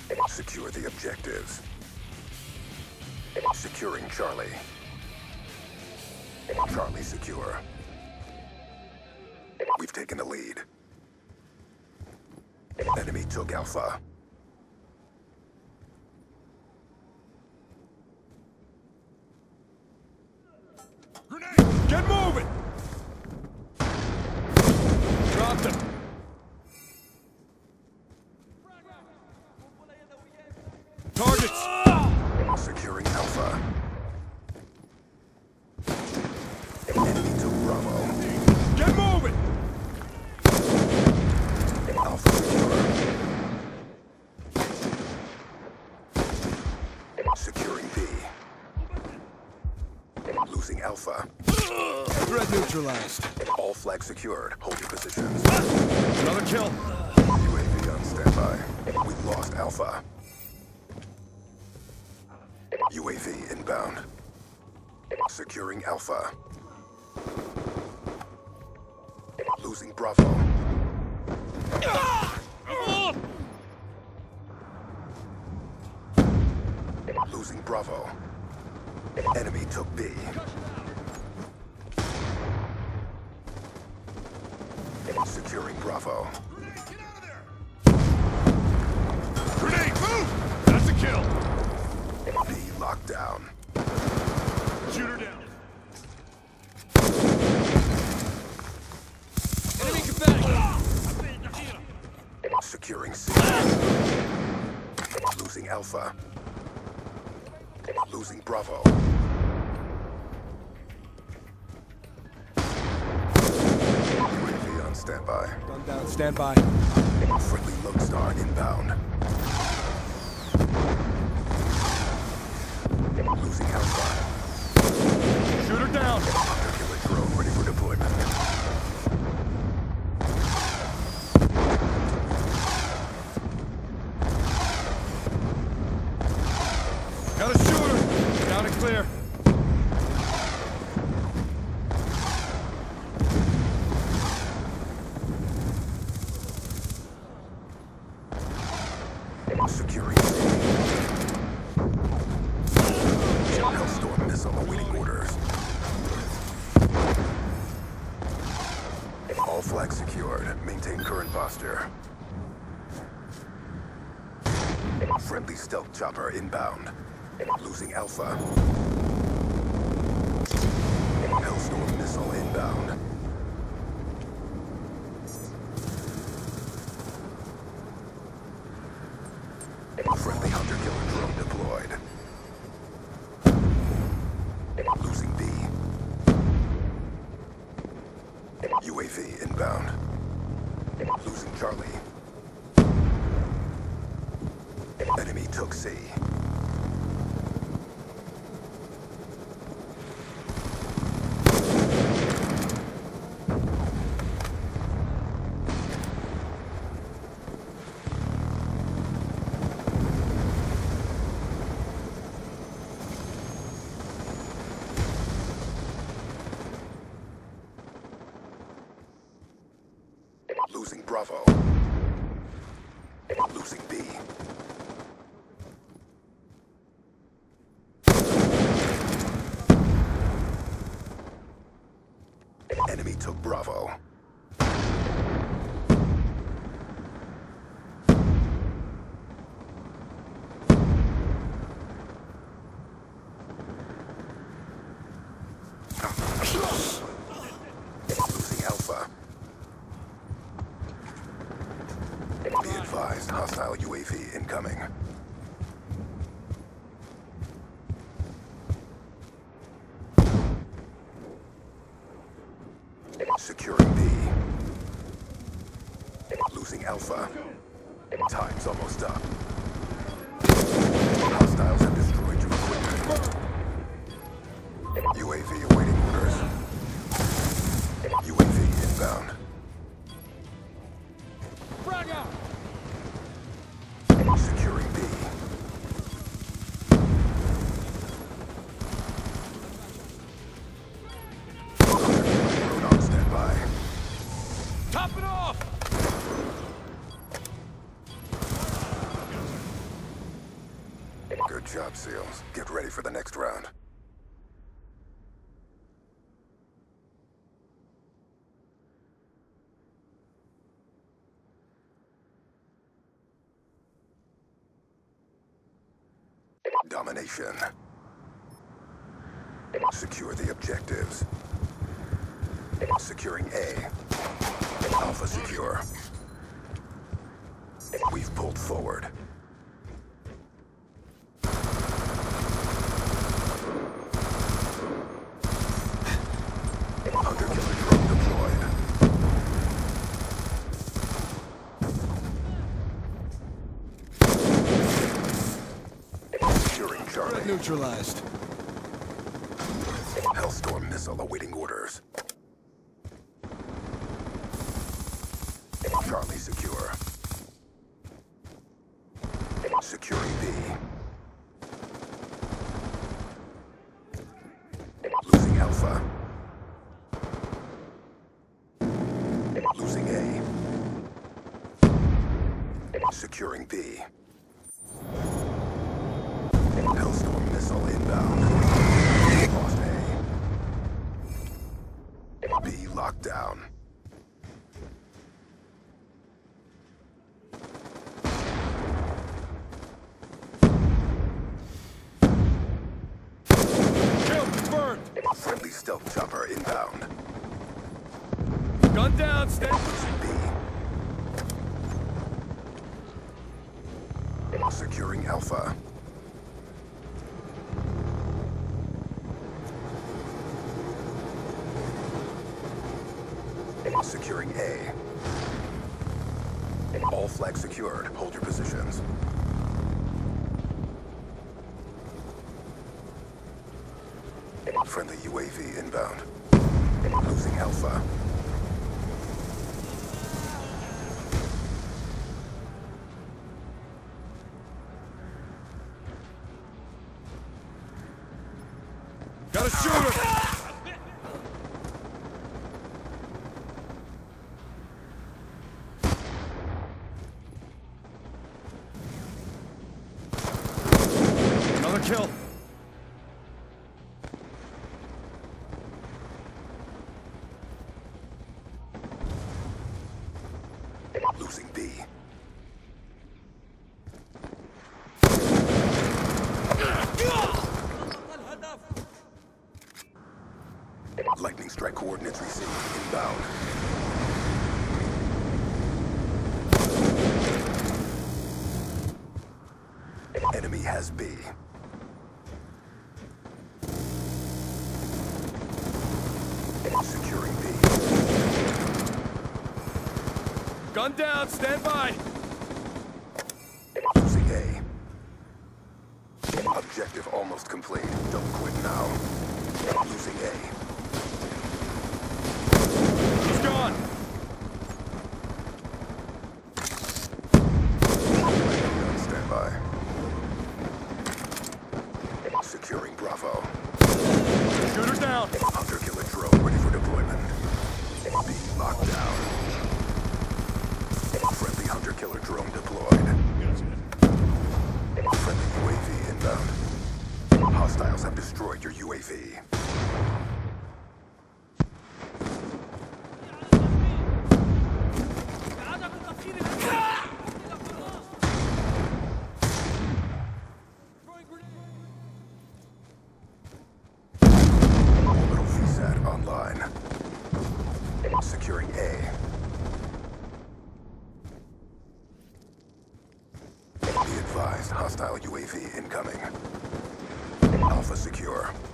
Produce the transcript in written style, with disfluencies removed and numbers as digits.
Secure the objectives. Securing Charlie. Charlie secure. We've taken the lead. Enemy took Alpha. Grenade! Get moving! Dropped him. Targets! Securing Alpha. Enemy took Bravo. Get moving! Alpha secure. Securing B. Losing Alpha. Threat neutralized. All flags secured. Hold your positions. Another kill. UAV on standby. We lost Alpha. UAV inbound. Securing Alpha. Losing Bravo. Losing Bravo. Enemy took B. Securing Bravo. Grenade, move! That's a kill. B locked down. Shoot her down. Enemy combatant! Securing C. Losing Alpha. Losing Bravo. UAV on standby. Gun down, stand by. Friendly Lone Star inbound. Losing Alpha. Shoot her down. Killer drone ready for deployment. Got a shooter. Down and clear. Securing C. Hellstorm missile awaiting orders. All flags secured. Maintain current posture. Friendly stealth chopper inbound. Losing Alpha. Hellstorm missile inbound. Friendly hunter-killer drone deployed. Losing B. UAV inbound. Losing Charlie. Enemy took C. Losing Bravo. Losing B. Enemy took Bravo. Losing Alpha. Be advised, hostile UAV incoming. Securing B. Losing Alpha. Time's almost up. Hostiles have destroyed your equipment. UAV awaiting orders. UAV inbound. Frag out! Securing B. Drone on standby. Top it off! Good job, SEALs. Get ready for the next round. Domination. Secure the objectives. Securing A. Alpha secure. We've pulled forward. Hunter-killer drone deployed. Securing Charlie. Neutralized. Hellstorm missile awaiting orders. Charlie secure. Securing B. Losing Alpha. Losing A. Securing B. Hellstorm missile inbound. Lost A. B locked down. Kill confirmed. Friendly stealth chopper inbound. Gun down, stand. Losing B. Securing Alpha. Securing A. All flags secured. Hold your positions. Friendly UAV inbound. Losing Alpha. Got a shooter. Another kill. Losing B. Lightning strike coordinates received. Inbound. Enemy has B. Securing B. Gun down, stand by. Losing A. Objective almost complete. Don't quit now. Losing A. He's gone. On standby. Securing Bravo. Shooter down. Hunter-killer drone ready for deployment. B locked down. Friendly hunter-killer drone deployed. Friendly UAV inbound. Hostiles have destroyed your UAV. Orbital VSAT online. Securing A. Be advised, hostile UAV incoming. Alpha secure.